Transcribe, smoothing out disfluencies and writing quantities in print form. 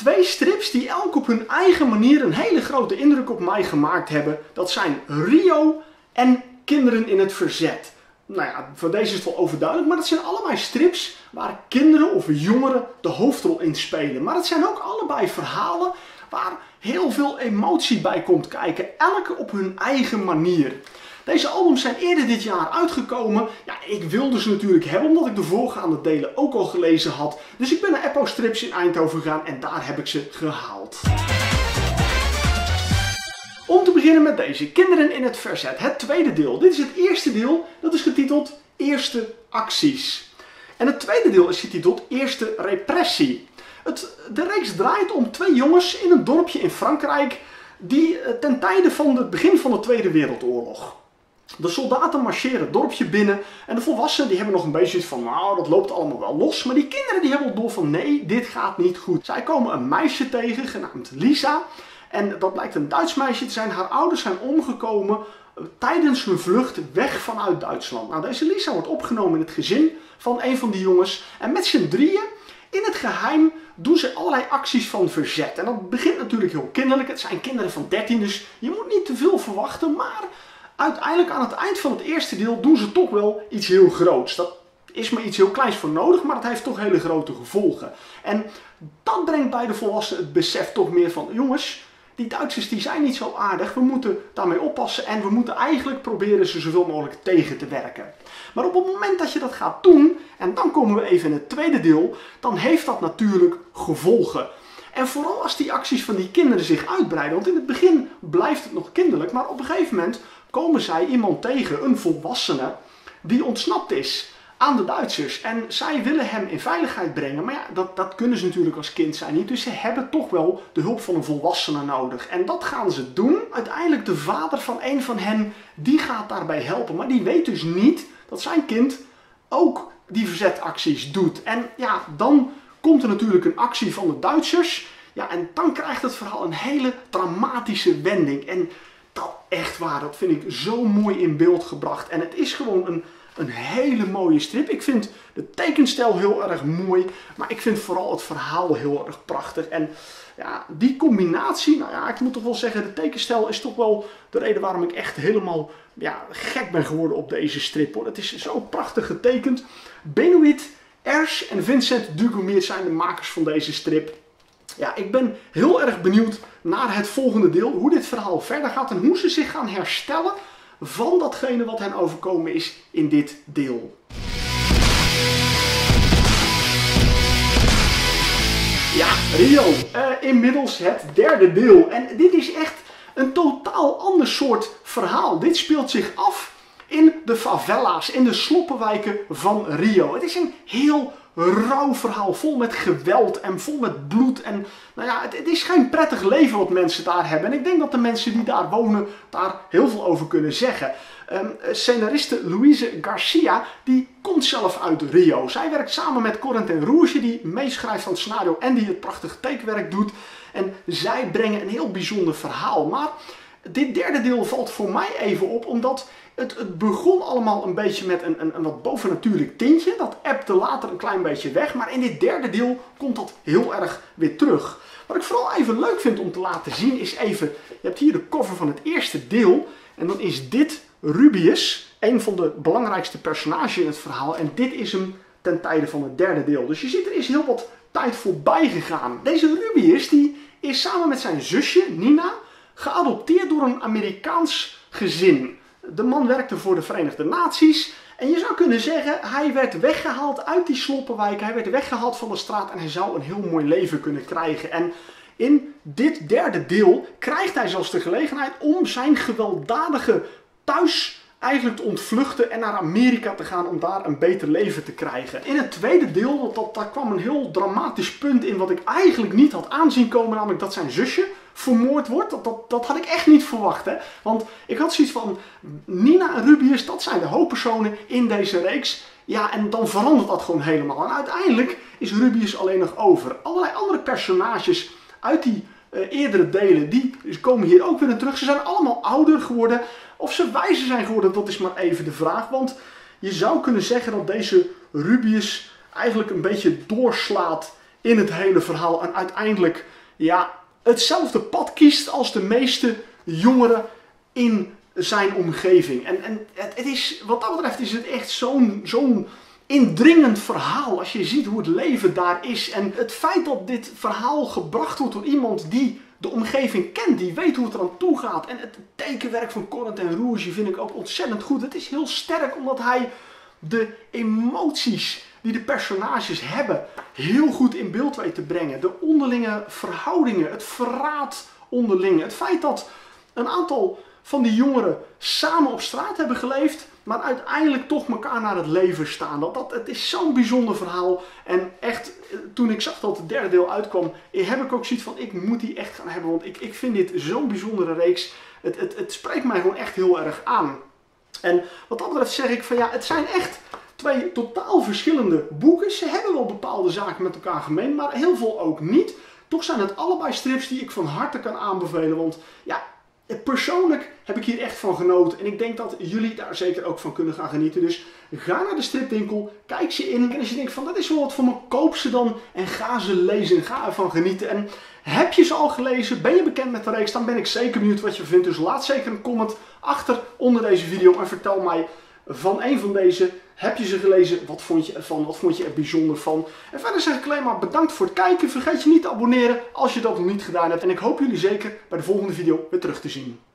Twee strips die elk op hun eigen manier een hele grote indruk op mij gemaakt hebben. Dat zijn Rio en Kinderen in het Verzet. Nou ja, voor deze is het wel overduidelijk, maar dat zijn allebei strips waar kinderen of jongeren de hoofdrol in spelen. Maar het zijn ook allebei verhalen waar heel veel emotie bij komt kijken, elke op hun eigen manier. Deze albums zijn eerder dit jaar uitgekomen. Ja, ik wilde ze natuurlijk hebben omdat ik de voorgaande delen ook al gelezen had. Dus ik ben naar Eppo Strips in Eindhoven gegaan en daar heb ik ze gehaald. Om te beginnen met deze, Kinderen in het Verzet, het tweede deel. Dit is het eerste deel, dat is getiteld Eerste Acties. En het tweede deel is getiteld Eerste Repressie. De reeks draait om twee jongens in een dorpje in Frankrijk die ten tijde van het begin van de Tweede Wereldoorlog. De soldaten marcheren het dorpje binnen en de volwassenen die hebben nog een beetje van nou, dat loopt allemaal wel los. Maar die kinderen die hebben al door van nee, dit gaat niet goed. Zij komen een meisje tegen genaamd Lisa en dat blijkt een Duits meisje te zijn. Haar ouders zijn omgekomen tijdens hun vlucht weg vanuit Duitsland. Nou, deze Lisa wordt opgenomen in het gezin van een van die jongens en met z'n drieën in het geheim doen ze allerlei acties van verzet. En dat begint natuurlijk heel kinderlijk. Het zijn kinderen van 13, dus je moet niet te veel verwachten. Maar uiteindelijk aan het eind van het eerste deel doen ze toch wel iets heel groots. Dat is maar iets heel kleins voor nodig, maar dat heeft toch hele grote gevolgen. En dat brengt bij de volwassenen het besef toch meer van jongens, die Duitsers die zijn niet zo aardig. We moeten daarmee oppassen en we moeten eigenlijk proberen ze zoveel mogelijk tegen te werken. Maar op het moment dat je dat gaat doen, en dan komen we even in het tweede deel, dan heeft dat natuurlijk gevolgen. En vooral als die acties van die kinderen zich uitbreiden, want in het begin blijft het nog kinderlijk, maar op een gegeven moment komen zij iemand tegen, een volwassene, die ontsnapt is aan de Duitsers. En zij willen hem in veiligheid brengen, maar ja, dat kunnen ze natuurlijk als kind zijn niet. Dus ze hebben toch wel de hulp van een volwassene nodig. En dat gaan ze doen. Uiteindelijk de vader van een van hen, die gaat daarbij helpen. Maar die weet dus niet dat zijn kind ook die verzetacties doet. En ja, dan komt er natuurlijk een actie van de Duitsers. Ja, en dan krijgt het verhaal een hele dramatische wending. En dat echt waar, dat vind ik zo mooi in beeld gebracht. En het is gewoon een hele mooie strip. Ik vind de tekenstijl heel erg mooi, maar ik vind vooral het verhaal heel erg prachtig. En ja, die combinatie, nou ja, ik moet toch wel zeggen, de tekenstijl is toch wel de reden waarom ik echt helemaal gek ben geworden op deze strip. Hoor. Het is zo prachtig getekend. Benoît Ers en Vincent Dugommier zijn de makers van deze strip. Ja, ik ben heel erg benieuwd naar het volgende deel, hoe dit verhaal verder gaat en hoe ze zich gaan herstellen van datgene wat hen overkomen is in dit deel. Ja, Rio. Inmiddels het derde deel. En dit is echt een totaal ander soort verhaal. Dit speelt zich af in de favela's, in de sloppenwijken van Rio. Het is een heel rauw verhaal, vol met geweld en vol met bloed. En nou ja, het is geen prettig leven wat mensen daar hebben. En ik denk dat de mensen die daar wonen daar heel veel over kunnen zeggen. Scenariste Louise Garcia, die komt zelf uit Rio. Zij werkt samen met Corentin Rouge, die meeschrijft aan het scenario en die het prachtige tekenwerk doet. En zij brengen een heel bijzonder verhaal. Maar dit derde deel valt voor mij even op, omdat het begon allemaal een beetje met een wat bovennatuurlijk tintje. Dat ebte later een klein beetje weg, maar in dit derde deel komt dat heel erg weer terug. Wat ik vooral even leuk vind om te laten zien is even, je hebt hier de cover van het eerste deel en dan is dit Rubius, een van de belangrijkste personages in het verhaal en dit is hem ten tijde van het derde deel. Dus je ziet er is heel wat tijd voorbij gegaan. Deze Rubius die is samen met zijn zusje Nina geadopteerd door een Amerikaans gezin. De man werkte voor de Verenigde Naties en je zou kunnen zeggen, hij werd weggehaald uit die sloppenwijk, hij werd weggehaald van de straat en hij zou een heel mooi leven kunnen krijgen. En in dit derde deel krijgt hij zelfs de gelegenheid om zijn gewelddadige thuis eigenlijk te ontvluchten en naar Amerika te gaan om daar een beter leven te krijgen. In het tweede deel, daar kwam een heel dramatisch punt in wat ik eigenlijk niet had aanzien komen, namelijk dat zijn zusje vermoord wordt. Dat had ik echt niet verwacht. Hè? Want ik had zoiets van, Nina en Rubius, dat zijn de hoofdpersonen in deze reeks. Ja, en dan verandert dat gewoon helemaal. En uiteindelijk is Rubius alleen nog over. Allerlei andere personages uit die eerdere delen, die komen hier ook weer in terug. Ze zijn allemaal ouder geworden. Of ze wijzer zijn geworden, dat is maar even de vraag. Want je zou kunnen zeggen dat deze Rubius eigenlijk een beetje doorslaat in het hele verhaal en uiteindelijk ja, hetzelfde pad kiest als de meeste jongeren in zijn omgeving. En het is, wat dat betreft is het echt zo'n indringend verhaal als je ziet hoe het leven daar is. En het feit dat dit verhaal gebracht wordt door iemand die de omgeving kent, die weet hoe het eraan toe gaat. En het tekenwerk van Corentin Rouge vind ik ook ontzettend goed. Het is heel sterk omdat hij de emoties die de personages hebben heel goed in beeld weet te brengen. De onderlinge verhoudingen, het verraad onderling. Het feit dat een aantal van die jongeren samen op straat hebben geleefd, maar uiteindelijk toch elkaar naar het leven staan. Het is zo'n bijzonder verhaal. En echt, toen ik zag dat het derde deel uitkwam, heb ik ook zoiets van, ik moet die echt gaan hebben. Want ik vind dit zo'n bijzondere reeks. Het spreekt mij gewoon echt heel erg aan. En wat dat betreft zeg ik van ja, het zijn echt twee totaal verschillende boeken. Ze hebben wel bepaalde zaken met elkaar gemeen, maar heel veel ook niet. Toch zijn het allebei strips die ik van harte kan aanbevelen. Want ja, persoonlijk heb ik hier echt van genoten. En ik denk dat jullie daar zeker ook van kunnen gaan genieten. Dus ga naar de stripwinkel, kijk ze in. En als je denkt van dat is wel wat voor me, koop ze dan. En ga ze lezen en ga ervan genieten. En heb je ze al gelezen? Ben je bekend met de reeks? Dan ben ik zeker benieuwd wat je vindt. Dus laat zeker een comment achter onder deze video. En vertel mij van een van deze. Heb je ze gelezen? Wat vond je ervan? Wat vond je er bijzonder van? En verder zeg ik alleen maar bedankt voor het kijken. Vergeet je niet te abonneren als je dat nog niet gedaan hebt. En ik hoop jullie zeker bij de volgende video weer terug te zien.